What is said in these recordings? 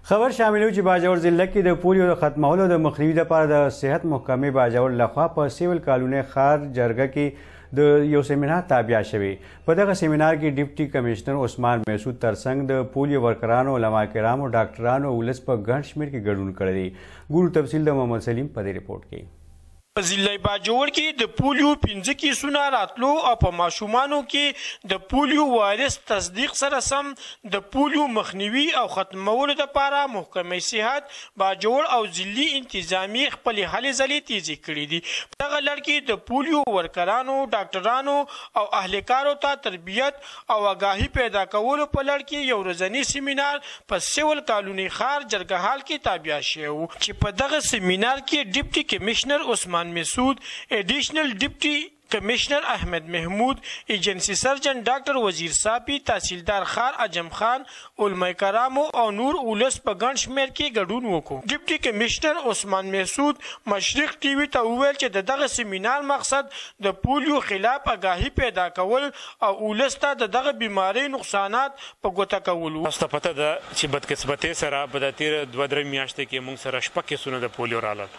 خبر شامل چې باجوړ ضلع کې د پولیو د ختمولو د مخنیوي لپاره د صحت محکمې باجوړ لخوا په سیول کالوني ښار جرګه کې د یو سیمینار تابع شوی. په دغه سیمینار کې ډیپټي کمشنر عثمان مسعود ترڅنګ د پولیو ورکرانو، علما کرامو، ډاکټرانو او ولس په ګڼ شمېر کې ګډون کړی دی. ګورو تفصیل د محمد سلیم په دې رپورټ کې. په ضلع باجوړ کې د پولیو 15 کیسونه راتلو او په ماشومانو کې د پولیو وایرس تصدیق سره سم د پولیو مخنیوي او ختمولو لپاره محکمې صحت باجوړ او ضلعي انتظامیې خپلې هلې ځلې تیزې کړې دي. په دغه لړ کې د پولیو ورکرانو، ډاکټرانو او اهلکارو ته تربیت او آګاهي پیدا کولو په لړ کې یو ورځنی سیمینار په سیول کالوني ښار جرګه هال کې تابع شوی و چې په دغه سیمینار کې ډیپټي کمشنر عثمان مسعود، ایڈیشنل ډیپټي کمشنر احمد محمود، ایجنسی سرجن ډاکټر وزیر صافي، تحصیلدار خان اجم خان، علما کرامو او نور ولس په ګڼ شمېر کې ګډون وکړو. ډیپټي کمشنر عثمان مسعود مشرق ټي وي ته وویل چې د دغه سیمینار مقصد د پولیو خلاف آګاهي پیدا کول او ولس ته د دغه بیمارۍ نقصانات په ګوته کول. تاسو ته پته ده چې بدقسمتۍ سره په د تېره 2-3 میاشتې کې موږ سره 6 کیسونه د پولیو رالل.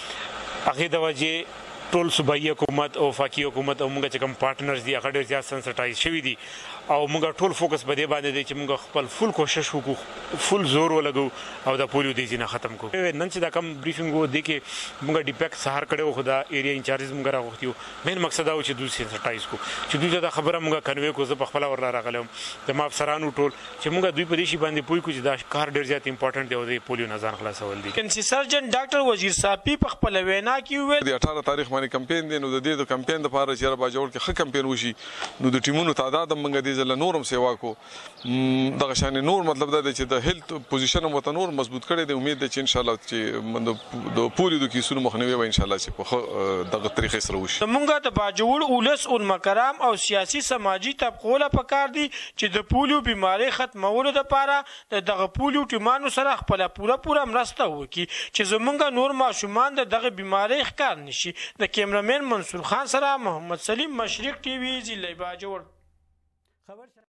هغې د وجې ټول صوبایي حکومت او وفاقي حکومت او موږ چې کوم پارټنرز دي هغه ډېر زیات سنسټایز شوي دي او موږ ټول فوکس په دې باندې دی چې موږ خپل فل کوشش وکړو، فل زور ولګو او د پولیو دیزي نه ختم کړو. نن چې دا کوم بریفینګ و دی کې موږ ډیپیک سهار کړی و، خو دا ایریا انچارجز موږ راغوښتي وو. مین مقصد دا و چې دوی سنسټایز کړو، چې دوی ته دا خبره موږ کنوی کړو. زه په خپله ورله راغلی وم زما افسرانو ټول چې موږ دوی په دې شي باندې پوه کړو چې دا کار ډېر زیات امپورټنټ دی او د پولیو نه ځان خلاصول دي. ایجنسي سرجن ډاکټر وزیر صافي په خپله وینا کې وویل د 18 تاریخ باندې کمپین دی، نو د دې د کمپین لپاره چې باجوړ کې ښه کمپین وشي نو د ټیمونو تعداد هم موږ دې ځله نورم سیوا کو. دغه شان نور مطلب دا دی چې د هیلث پوزیشن هم ورته نور مضبوط کړی دی. امید ده چې انشاءالله چې د پولیو د کیسونو مخنیوی به انشاءالله چې په دغه طریقې سره وشي. موږ د باجوړ ولس، علما کرام او سیاسي سماجي طبقو له پکار دي چې د پولیو بیمارۍ ختمولو لپاره د دغه پولیو ټیمانو سره خپله پوره مرسته وکړي چې زموږ نور ماشومان د دغه بیمارۍ ښکار نشي. د کیمرامین منصور خان سره محمد سلیم، مشرق ټي وي، ضلع باجوړ.